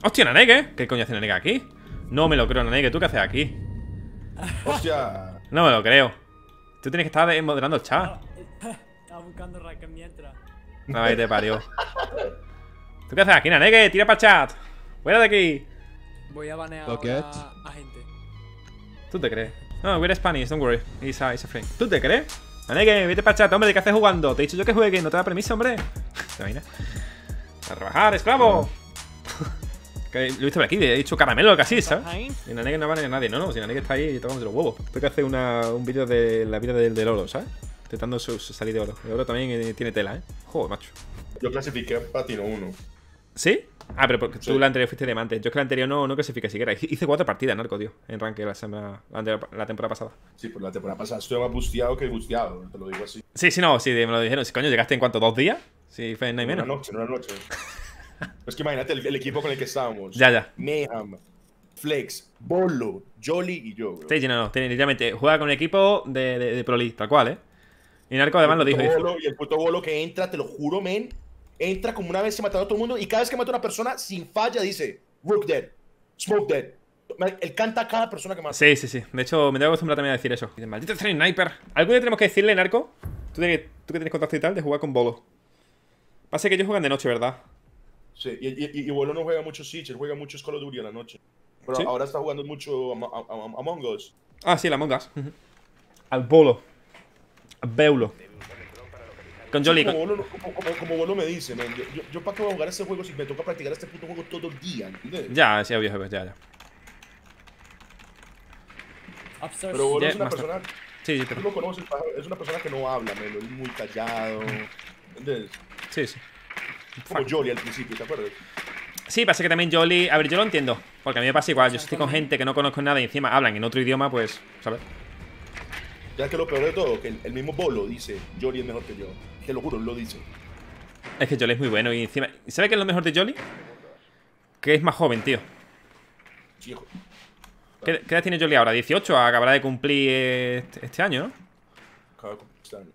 ¡Hostia, Naneke! ¿Qué coño hace Naneke aquí? No me lo creo, Naneke, ¿tú qué haces aquí? Hostia. No me lo creo. Tú tienes que estar moderando el chat. Estaba buscando ranked mientras. Ay, te parió. ¿Tú qué haces aquí, Naneke? Tira para el chat. Fuera de aquí. Voy a banear Look ahora at. a gente. ¿Tú te crees? No, we're Spanish, don't worry. It's a friend. ¿Tú te crees? Naneke, vete para el chat, hombre, ¿de qué haces jugando? Te he dicho yo que juegue, no te da permiso, hombre. ¿Te imaginas? A trabajar, esclavo. Que lo he visto por aquí, he dicho caramelo casi, ¿sabes? Y Naneke no vale a nadie, no, si Naneke está ahí tocándose los huevos. Tengo que hacer un vídeo de la vida del oro, ¿sabes? Intentando salir de oro. El oro también tiene tela, ¿eh? Joder, macho. Yo clasifiqué Platino 1. ¿Sí? Ah, pero porque Sí. tú la anterior fuiste diamante. Yo es que la anterior no clasifiqué siquiera. Hice 4 partidas, narco, tío. En ranque la temporada pasada. Sí, pues la temporada pasada estoy más busteado que busteado, te lo digo así. Sí, no, sí, me lo dijeron. Si coño, ¿llegaste en cuánto? ¿2 días? Sí, fue en nada y menos. En una noche. Es que imagínate el equipo con el que estábamos. Ya. Mayhem, Flex, Bolo, Jolly y yo, bro. Sí, no. Literalmente, juega con un equipo de Pro League, tal cual, ¿eh? Y Narco además lo dijo. Y el puto Bolo que entra, te lo juro, men. Entra como una vez se mató a todo el mundo y cada vez que mata a una persona, sin falla, dice Rook dead, Smoke dead. Él canta a cada persona que mata. Sí. De hecho, me tengo que acostumbrar también a decir eso. Dice, maldito sniper. ¿Algún día tenemos que decirle, Narco? Tú que tienes contacto y tal, de jugar con Bolo. Pasa que ellos juegan de noche, ¿verdad? Sí, y Bolo no juega mucho Siege, él juega mucho Call of Duty a la noche. Pero ¿Sí? ahora está jugando mucho Among Us. Ah, sí, la Among Us. Al Bolo. Al Beulo. Con Jolly. Como Bolo me dice, man, yo para qué voy a jugar este juego si me toca practicar este puto juego todo el día, ¿entiendes? Ya, sí, obvio, ya. Upstairs. Pero Bolo Ya, es una más persona, Sí, tú pero... lo conoces, es una persona que no habla, man, es muy callado, ¿entiendes? Sí. Como Jolly al principio, ¿te acuerdas? Sí, pasa que también Jolly... A ver, yo lo entiendo. Porque a mí me pasa igual. Yo estoy con gente que no conozco nada y encima hablan en otro idioma, pues... ¿Sabes? Ya que lo peor de todo, que el mismo Bolo dice, Jolly es mejor que yo. Te lo juro, lo dice. Es que Jolly es muy bueno y encima... ¿Sabes qué es lo mejor de Jolly? Que es más joven, tío. Sí, hijo. ¿Qué edad tiene Jolly ahora? 18, acabará de cumplir este año, ¿no? Acaba de conquistar.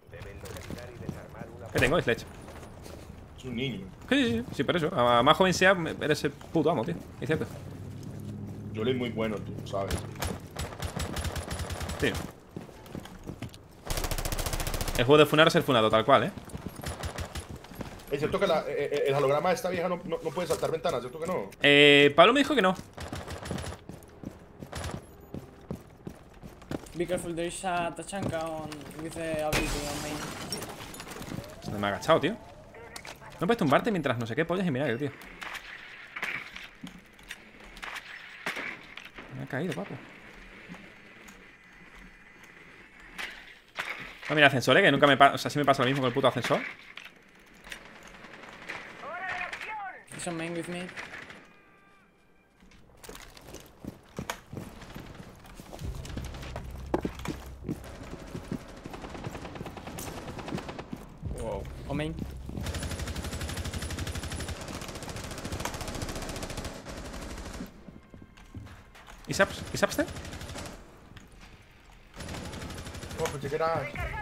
¿Qué tengo? Sledge. Es un niño. Sí, por eso. A más joven sea, eres el puto amo, tío. Es cierto. Jolly es muy bueno, tú sabes. Sí. El juego de funar es el funado, tal cual, ¿eh? Es cierto que el holograma de esta vieja no puede saltar ventanas, ¿cierto que no? Pablo me dijo que no. Be careful, there is a Tachanka with the ability on main. Se me ha agachado, tío. No puedes tumbarte mientras no sé qué pollas y mira, tío. Me ha caído, papo. No, mira, ascensores, que nunca me pasa. O sea, sí me pasa lo mismo con el puto ascensor. He's on main with me. Wow. On main. ¿Is upstairs? No, pensé que era...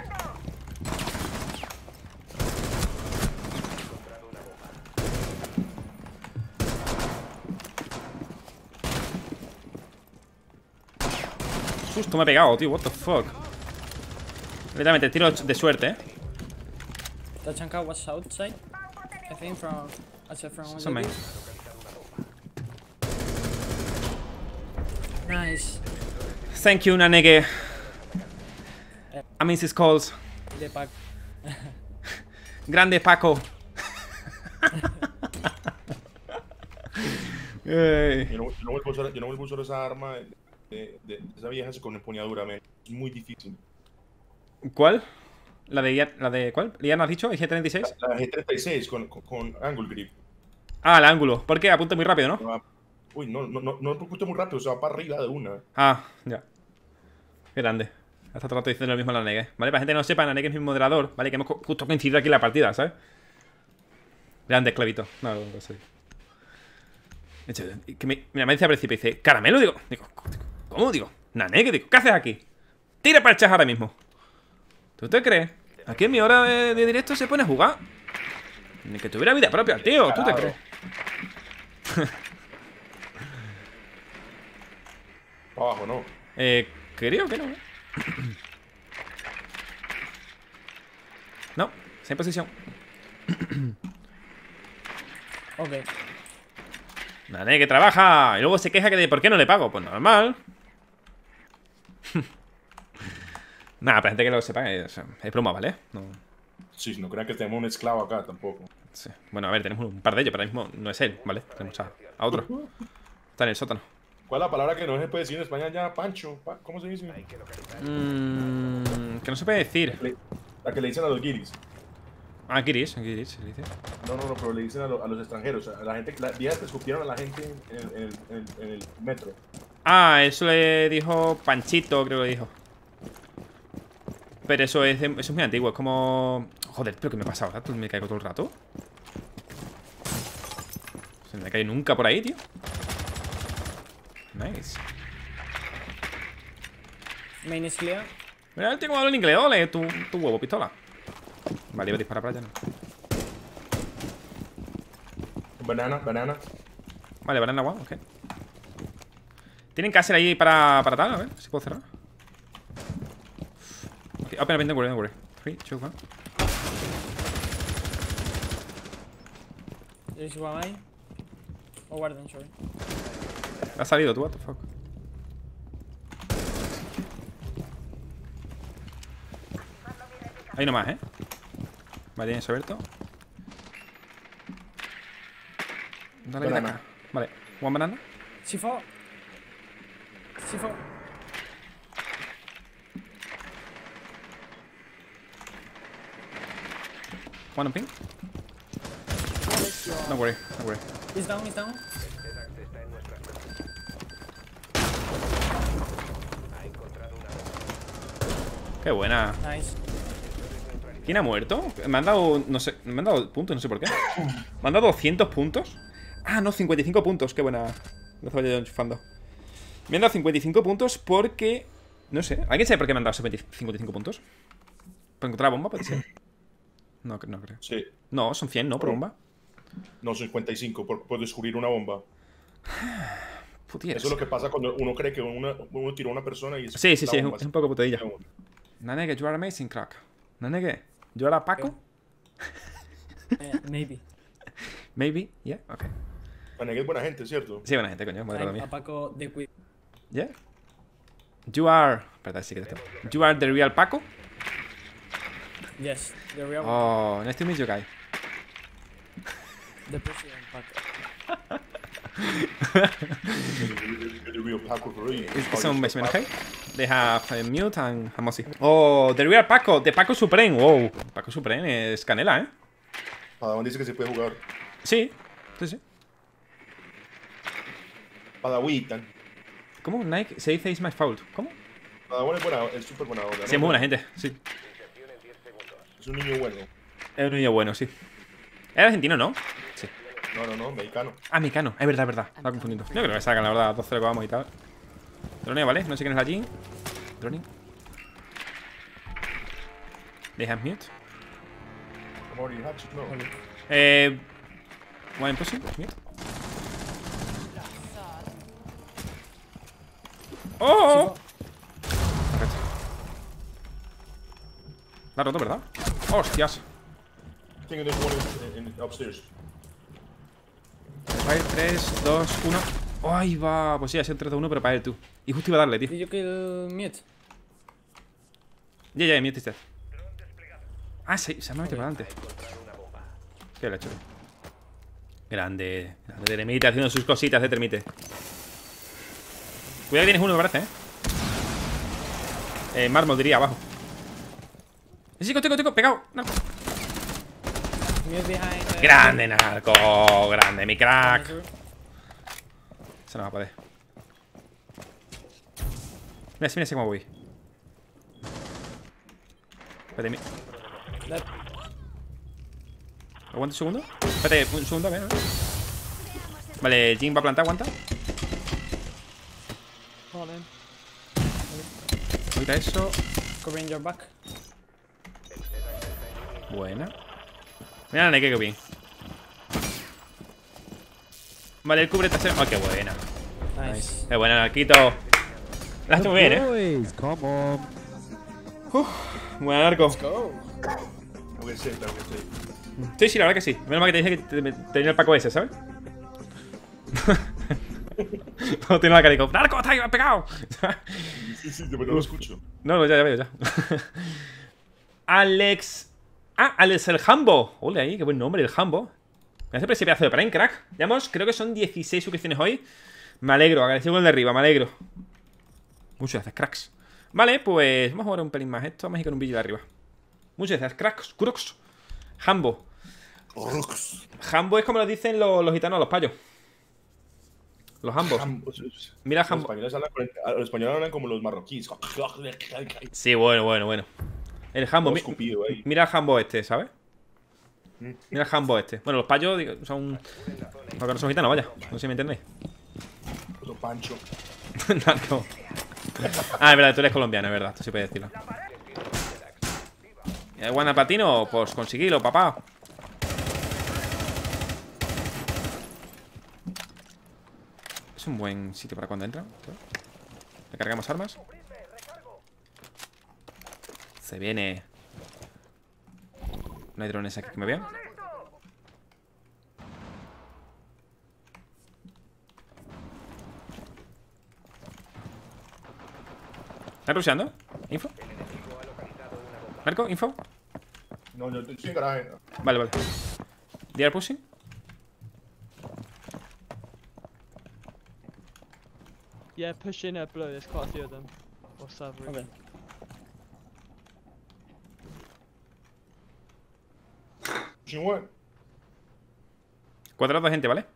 Justo me he pegado, tío. What the fuck. Literalmente, tiro de suerte, ¿eh? Tachanka was outside. I think from outside from Son main. Nice. Thank you, Naneke. I miss his calls. The pack. Grande Paco. Ey. Yo no vuelvo a usar esa arma de esa vieja con empuñadura, man. Es muy difícil. ¿Cuál? ¿La de cuál? ¿Ya no has dicho? ¿El G36? La G36 con Angle Grip. Ah, el ángulo. ¿Por qué? Apunta muy rápido, ¿no? Uy, no apunte muy rápido, se va para arriba de una. Ah, ya. Qué grande. Hasta todo el rato diciendo lo mismo a la Naneke. Vale, para gente que no sepa, Naneke es mi moderador. Vale, que hemos justo coincidido aquí en la partida, ¿sabes? Grande esclavito. No sé. De hecho, que mira, me dice al principio, dice, ¿caramelo? Digo, ¿cómo? Digo, Naneke, digo, ¿qué haces aquí? Tira para el chat ahora mismo. ¿Tú te crees? Aquí en mi hora de directo se pone a jugar. Ni que tuviera vida propia, tío. ¿Tú te crees? Para abajo, ¿no? Creo que no. No, está en posición. Ok. Nane, que trabaja. Y luego se queja que de por qué no le pago. Pues normal. Nada, para gente que lo sepa, es broma, ¿vale? No. Sí, no crean que tenemos un esclavo acá tampoco. Sí. Bueno, a ver, tenemos un par de ellos, pero ahora mismo no es él, ¿vale? Tenemos a otro. Está en el sótano. ¿Cuál es la palabra que no se puede decir en España ya? Pancho. ¿Cómo se dice? Que no se puede decir. La que le dicen a los guiris. Ah, Kiris, se dice. No, pero le dicen a los extranjeros. A la gente, las vías que escupieron a la gente en el metro. Ah, eso le dijo Panchito, creo que le dijo. Pero eso es muy antiguo, es como... Joder, pero ¿qué me pasa ahora? ¿Me caigo todo el rato? Se me cae nunca por ahí, tío. Nice. Main is clear. Mira, el tío como habla en inglés, ole, tu huevo, pistola. Vale, iba a disparar para allá, ¿no? Banana. Vale, banana one, ok. Tienen caser ahí para tal, a ver si puedo cerrar. Okay, open, don't worry. 3, 2, 1. There's one eye. Oh, Warden, sorry. Ha salido tú, what the fuck. Ahí nomás, Vale, tienes abierto. Dale, Banana. acá. Vale, one banana. C4. C4. One on ping. Don't worry. He's down. Qué buena. Nice. ¿Quién ha muerto? Me han dado, no sé, me han dado puntos, no sé por qué. Me han dado 200 puntos. Ah, no, 55 puntos, qué buena. No se vaya yo enchufando. Me han dado 55 puntos porque... No sé, ¿alguien sabe por qué me han dado 55 puntos? ¿Por encontrar la bomba, puede ser? No creo. Sí. No, son 100, ¿no? Por bomba. No, 55 por descubrir una bomba. Putieras. Eso es lo que pasa cuando uno cree que uno tiró a una persona y... Sí, es la bomba un poco putadilla. Nanege, you are amazing, crack. Nanege, you are a Paco? Maybe. Maybe, yeah, okay. Panegue es buena gente, ¿cierto? Sí, buena gente, coño, madre I'm mía. a Paco de Quick. Yeah. You are... Espera, sí que te... You are the real Paco? Yes, the real Oh, nice to meet you, guy. the president Paco. The real Paco for real. It's on basement, okay? They have Mute and Mossy. Oh, the real Paco, the Paco Supreme. Wow, Paco Supreme es canela, Padawan dice que se puede jugar. Sí. Padawitan. ¿Cómo? Nike se dice is my fault. ¿Cómo? Padawan es súper buena onda, ¿no? Sí, es muy buena gente, sí. Es un niño bueno. Es un niño bueno, sí. ¿Era argentino, no? Sí. No, mexicano. Ah, mexicano. Es verdad. Estaba confundiendo. Yo creo que sacan, la verdad, 2-0 que vamos y tal. Droneo, ¿vale? No sé quién es la Jin. Droning. They have mute. I'm already hatched, no. One in pushing. Mute. ¡Oh! Perfecto. La ha roto, ¿verdad? ¡Hostias! I think there's one in upstairs. Fire, 3, 2, 1. ¡Oh, ahí va! Pues sí, ha sido 3, 2, 1, pero para él tú. Y justo iba a darle, tío. Did you kill Mute? Ya, mute is dead. Ah, sí, se me ha metido para adelante. ¿Qué le ha hecho? Grande Termite haciendo sus cositas de Termite. Cuidado que tienes uno, me parece, mármol diría, abajo. Chico, pegado. Narco. Mute behind. Grande, narco. Grande, mi crack. Se nos va a poder. Mira cómo voy. Espérate, Dead. aguanta un segundo. Espérate, un segundo, a ver. Vale, Jin va a plantar, aguanta. Hold on. Ahorita eso. Covering your back. Buena. Mira la Neke, que bien. Vale, el cubre trasero. ¡Oh, qué buena! Nice. ¡Qué buena, Narquito! La has hecho muy bien, Boys, come on. Buen arco. Go. Tengo que ser. Sí, sí, la verdad que sí. Menos mal que te dije que tenía el Paco ese, ¿sabes? No tiene la cara y digo, ¡Narco, está ahí, me ha pegado! Sí, pero no lo escucho. No, ya veo, ya. Alex. Ah, Alex el Hambo. Ole ahí, qué buen nombre, el Hambo. Me hace ese pedazo de prank, crack. Llevamos, creo que son 16 suscripciones hoy. Me alegro, agradecido con el de arriba, me alegro. Muchas gracias, cracks. Vale, pues vamos a jugar un pelín más esto. Vamos a ir con un vídeo de arriba. Muchas gracias, cracks, crux. Hambo. Hambo es como lo dicen los gitanos a los payos. Los ambos. Mira Hambo. Los españoles hablan como los marroquíes. Sí, bueno. El Hambo. Mira el Hambo este, ¿sabes? Mira el Hambo este. Bueno, los payos son... Porque no son gitanos, vaya. No sé si me entendéis. Los Pancho. Narco. Ah, es verdad, tú eres colombiano, es verdad. Esto sí puedes decirlo. ¿El guanapatino? Pues conseguilo, papá. Es un buen sitio para cuando entra. Recargamos armas. Se viene. No hay drones aquí que me vean. ¿Está rusheando? ¿Info? ¿Marco? ¿Info? No, yo estoy en garaje. Vale. ¿They are pushing? Yeah, push in below. There's quite a few of them. Or several. Okay. Chingüe. Cuadrado de gente, ¿vale?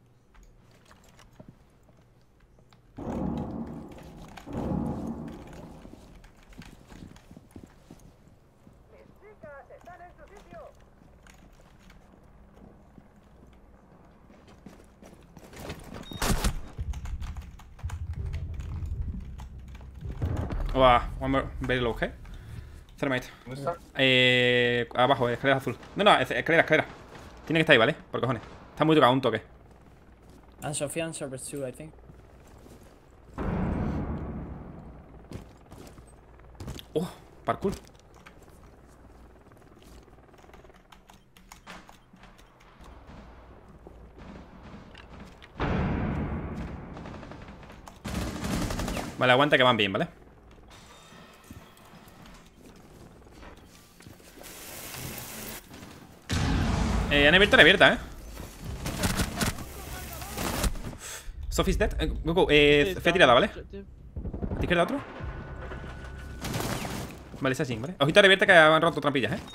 One more, very low, ¿eh? Thermite. ¿Dónde está? Abajo, escalera azul. No, escalera. Tiene que estar ahí, ¿vale? Por cojones. Está muy tocado, un toque. And Sofian servers too, I think. Oh, parkour. Vale, aguanta que van bien, ¿vale? Han abierta, ¿eh? Sophie's dead. Go. Fe tirada, ¿vale? ¿A ti izquierda otro? Vale, es así, ¿vale? Ojito abierta que han roto trampillas, ¿eh?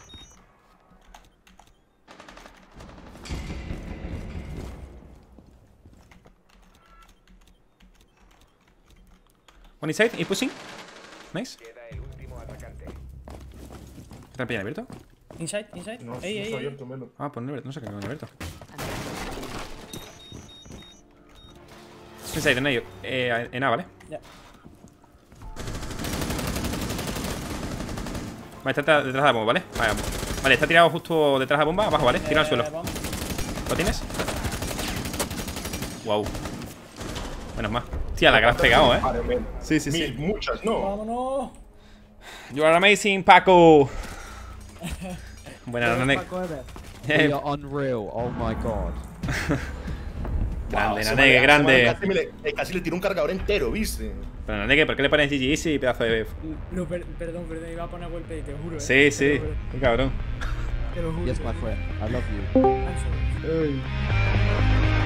One inside, y pushing. Nice. ¿Trampilla abierto? Inside. No, no Hey. está abierto, Melo. Ah, pues no sé qué han abierto. Inside, en ello. En A, ¿vale? Yeah. Vale, está detrás de la bomba, ¿vale? Vale, está tirado justo detrás de la bomba, abajo, ¿vale? Tira al suelo. ¿Lo tienes? Wow. Menos más. Tía, la que le has pegado, ¿eh? Vale, men. Sí. Muchas, no. Vámonos. You are amazing, Paco. Buena, Nane. We are unreal. Oh my god. Grande, Ese Nanegue, man grande. casi le tiró un cargador entero, ¿viste? Pero Nanegue, ¿por qué le pones GG Easy, pedazo de... No, perdón, iba a poner golpe, te juro. Sí. Qué cabrón. Te lo juro. Yes, my friend. I love you. I'm sorry.